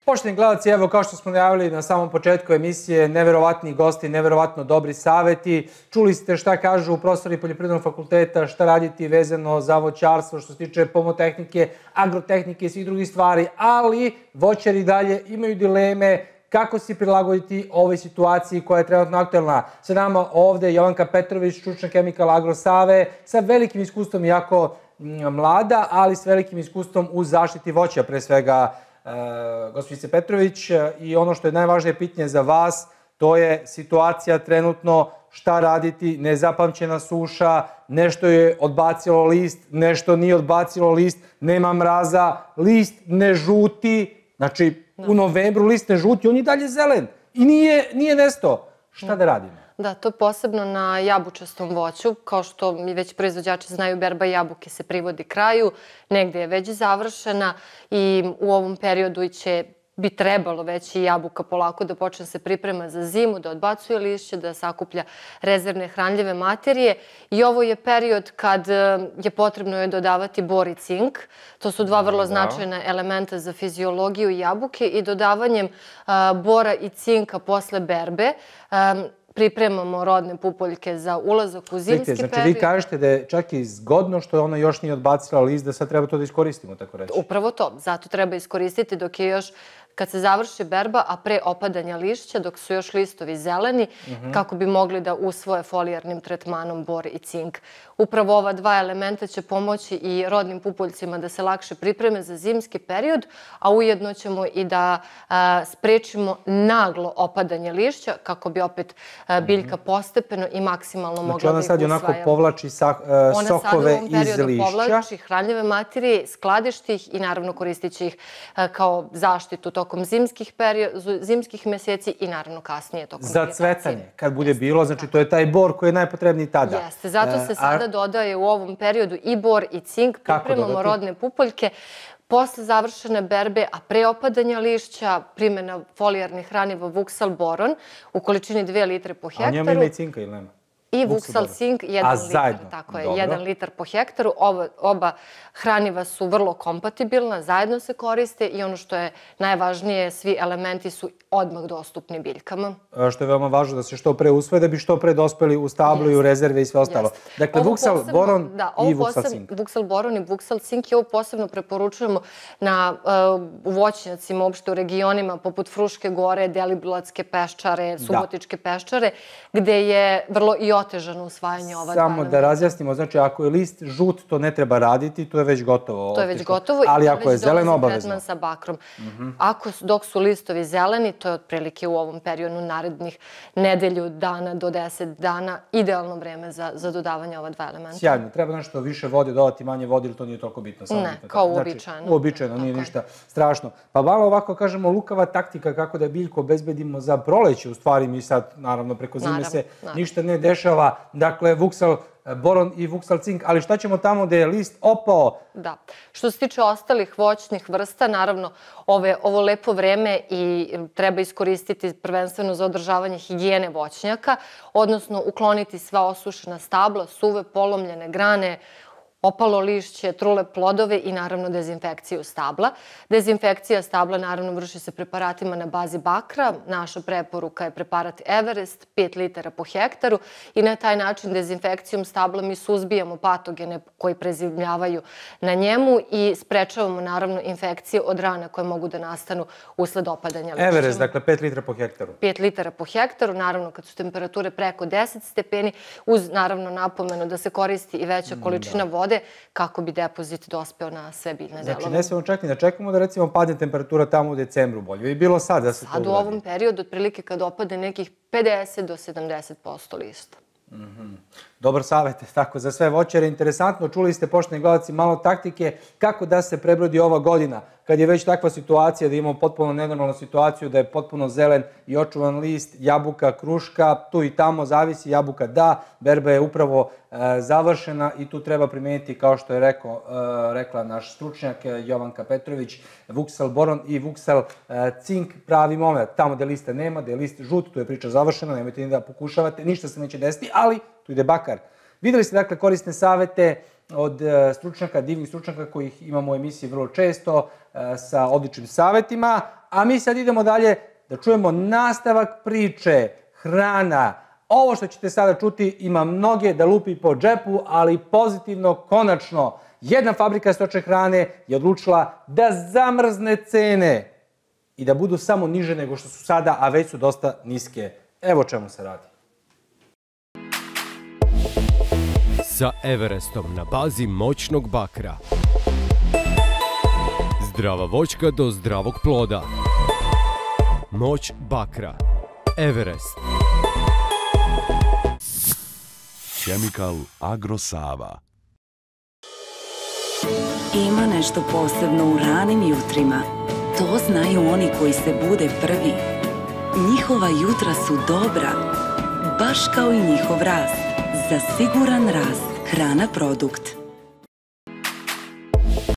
Poštovani gledalci, evo kao što smo najavili na samom početku emisije, neverovatni gosti, neverovatno dobri saveti. Čuli ste šta kažu profesori Poljoprivrednog fakulteta, šta raditi vezano za voćarstvo, što se tiče pomotehnike, agrotehnike i svih drugih stvari, ali voćari dalje imaju dileme kako se prilagoditi ovoj situaciji koja je trenutno aktuelna. Sa nama ovde Jovanka Petrović, stručna Chemical Agro Save, sa velikim iskustvom, jako mlada, ali s velikim iskustvom u zaštiti voća, pre svega gospođice Petrović. I ono što je najvažnije pitanje za vas, to je situacija trenutno, šta raditi, nezapamćena suša, nešto je odbacilo list, nešto nije odbacilo list, nema mraza, list ne žuti, znači u novembru list ne žuti, on je dalje zelen i nije nestao. Šta da radimo? Da, to je posebno na jabučastom voću. Kao što mi već proizvođači znaju, berba jabuke se privodi kraju, negde je već završena i u ovom periodu bi trebalo već i jabuka polako da počne se priprema za zimu, da odbacuje lišće, da sakuplja rezervne hranljive materije. I ovo je period kad je potrebno dodavati bor i cink. To su dva vrlo značajna elementa za fiziologiju jabuke i dodavanjem bora i cinka posle berbe pripremamo rodne pupoljke za ulazak u zimski period. Znači vi kažete da je čak i zgodno što ona još nije odbacila list, da sad treba to da iskoristimo, tako reći. Upravo to. Zato treba iskoristiti dok je još, kad se završi berba, a pre opadanja lišća, dok su još listovi zeleni, kako bi mogli da usvoje folijarnim tretmanom bor i cink. Upravo ova dva elementa će pomoći i rodnim pupoljcima da se lakše pripreme za zimski period, a ujedno ćemo i da sprečimo naglo opadanje lišća, kako bi opet biljka postepeno i maksimalno mogla da ih usvaja. Znači ona sad onako povlači sokove iz lišća? Ona sad u ovom periodu povlači hranljive materije, skladišti ih i naravno koristit će ih kao zaštitu tokom zimskih meseci i naravno kasnije tokom vegetacije. Za cvetanje, kad bude bilo, znači to je taj bor koji je najpotrebniji tada. Jeste, zato se sada dodaje u ovom periodu i bor i cink, pripremamo rodne pupoljke. Posle završene berbe, a pre opadanja lišća, primjena folijarnih hraniva Vuxal boron u količini 2 litre po hektaru. A njema ima i cinka ili nema? I Vuxal cink, 1 litar, tako je, 1 litar po hektaru. Oba hraniva su vrlo kompatibilna, zajedno se koriste i ono što je najvažnije, svi elementi su odmah dostupni biljkama. Što je veoma važno da se što pre usvoje, da bi što pre dospeli u stablo i u rezerve i sve ostalo. Dakle, Vuxal boron i Vuxal cink. Vuxal boron i Vuxal cink i ovo posebno preporučujemo na voćnjacima, uopšte u regionima poput Fruške gore, Deliblatske peščare, Subotičke peščare, gde je vrlo i otežano usvajanje ova dva elementa. Samo da razjasnimo, znači ako je list žut, to ne treba raditi, to je već gotovo. To je već gotovo. Ali ako je zeleno, obavezno. Sa bakrom. Dok su listovi zeleni, to je otprilike u ovom periodu narednih nedelju dana do 10 dana, idealno vreme za dodavanje ova dva elementa. Sjajno. Treba nešto više vode dodati, manje vode ili to nije toliko bitno? Ne, kao uobičajeno. Uobičajeno, nije ništa strašno. Pa malo ovako kažemo lukava taktika kako da biljku obezbedimo za proleće. U stvari mi sad, naravno, preko zime se ništa ne dešava. Dakle, Vuxal boron i Vuxal cink, ali šta ćemo tamo gde je list opao? Da. Što se tiče ostalih voćnih vrsta, naravno, ovo lepo vreme i treba iskoristiti prvenstveno za održavanje higijene voćnjaka, odnosno ukloniti sva osušena stabla, suve, polomljene grane, opalo lišće, trule plodove i naravno dezinfekciju stabla. Dezinfekcija stabla naravno vrši se preparatima na bazi bakra. Naša preporuka je preparat Everest, 5 litara po hektaru i na taj način dezinfekcijom stabla mi suzbijamo patogene koji prezimljavaju na njemu i sprečavamo naravno infekcije od rana koje mogu da nastanu usled opadanja lišća. Everest, dakle 5 litara po hektaru. 5 litara po hektaru, naravno kad su temperature preko 10 stepeni, uz naravno napomenu da se koristi i veća količina vode kako bi depozit dospeo na sve biljne delove. Znači, ne smemo čak ni da čekamo da recimo padne temperatura tamo u decembru bolje. Bi bilo sad da se to uradi? Sad u ovom periodu, otprilike kad opade nekih 50 do 70% lista. Dobar savjet, tako, za sve voćare. Interesantno, čuli ste, poštovani gledalci, malo taktike kako da se prebrodi ova godina. Kad je već takva situacija da imamo potpuno nenormalnu situaciju, da je potpuno zelen i očuvan list, jabuka, kruška, tu i tamo zavisi, jabuka da, berba je upravo završena i tu treba primeniti, kao što je rekla naš stručnjak Jovanka Petrović, Vuxal boron i Vuxal cink pravi moment. Tamo gde lista nema, gde je list žut, tu je priča završena, nemojte ni da pokušavate, ništa se neće desiti, ali tu ide bakar. Videli ste, dakle, korisne savete od stručnjaka, divnih stručnjaka kojih imamo u emisiji vrlo često sa odličnim savetima, a mi sad idemo dalje da čujemo nastavak priče, hrana. Ovo što ćete sada čuti ima mnoge da lupi po džepu, ali pozitivno, konačno, jedna fabrika stočne hrane je odlučila da zamrzne cene i da budu samo niže nego što su sada, a već su dosta niske. Evo o čemu se radi. Sa Everestom na bazi moćnog bakra. Zdrava voćka do zdravog ploda. Moć bakra. Everest. Chemical Agro Sava. Ima nešto posebno u ranim jutrima. To znaju oni koji se bude prvi. Njihova jutra su dobra, baš kao i njihov rast. Za siguran rast, Hrana produkt.